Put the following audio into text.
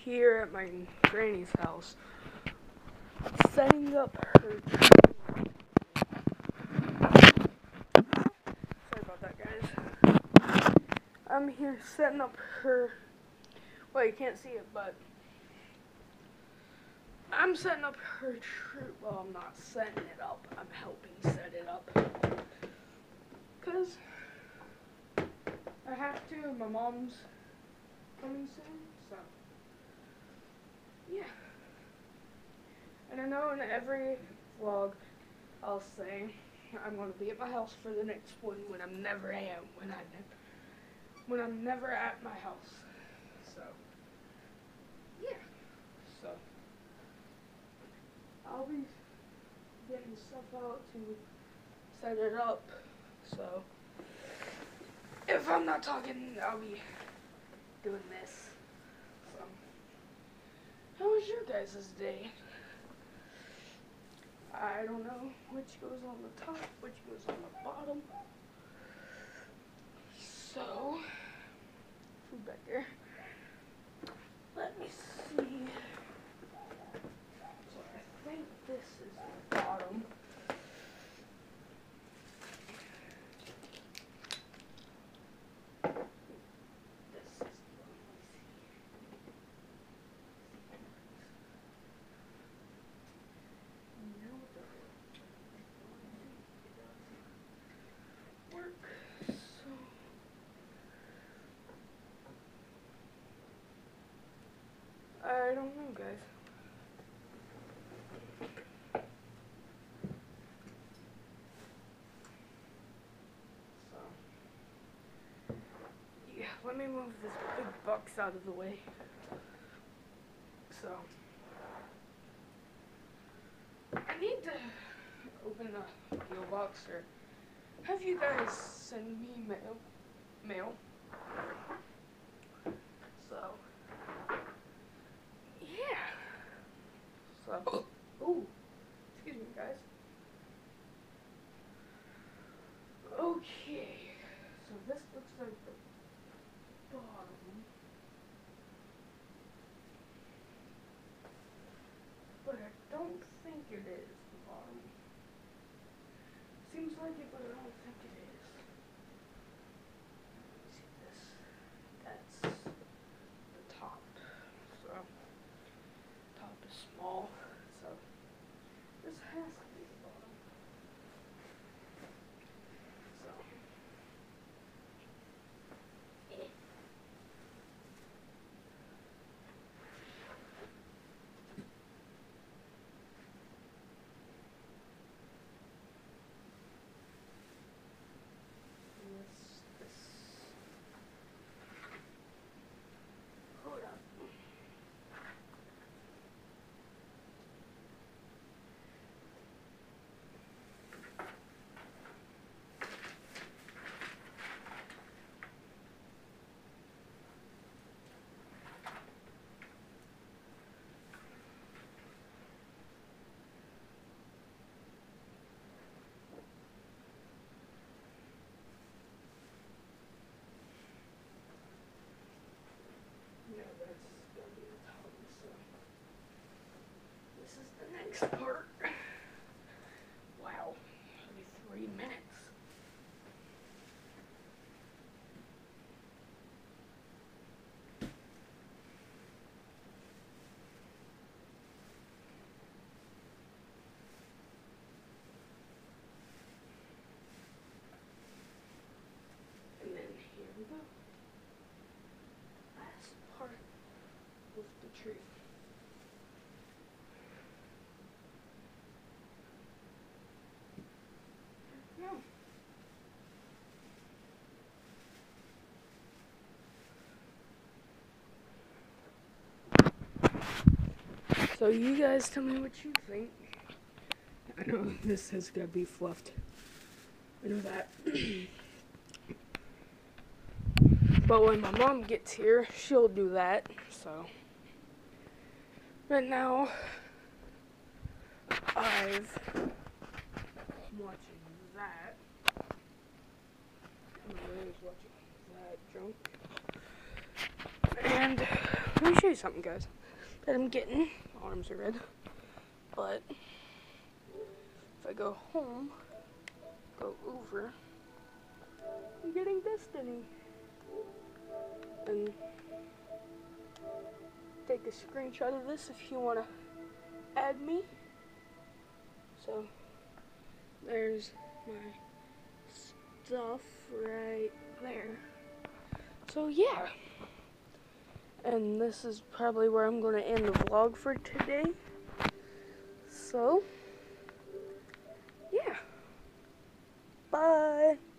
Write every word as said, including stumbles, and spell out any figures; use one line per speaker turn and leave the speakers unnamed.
here at my granny's house, setting up her tree. Sorry about that, guys. I'm here setting up her. Well, you can't see it, but I'm setting up her tree. Well, I'm not setting it up. I'm helping set it up. Because I have to. My mom's coming soon, so yeah. And I know in every vlog I'll say I'm gonna be at my house for the next one when I'm never am when I ne- when I'm never at my house. So yeah. So I'll be getting stuff out to set it up. So if I'm not talking, I'll be doing this. So how was your guys' day? I don't know which goes on the top, which goes on the bottom. So, food back there. Let me see. So I think this is the bottom. This is the bottom. Work. So I don't know, guys. So yeah, let me move this big box out of the way. So I need to open a P O box or have you guys send me mail. Mail. So yeah. So oh, excuse me, guys. Okay. So this looks like the bottom. But I don't think it is the bottom. Seems like it, but I don't think it is. See this? That's the top. So, top is small. So, this has to be the bottom. So, eh. This, this. Hold up. No, that's gonna be the top. So, this is the next part. Wow, only three minutes. And then here we go. Last part of the tree. There we go. So you guys tell me what you think. I know this has got to be fluffed. I know that. But when my mom gets here, she'll do that. So right now, I've I'm watching that. My brother's watching that junk. And let me show you something, guys, that I'm getting. My arms are red. But if I go home, go over, I'm getting Destiny. And take a screenshot of this if you want to add me. So there's my stuff right there. So yeah. And this is probably where I'm going to end the vlog for today. So, yeah. Bye.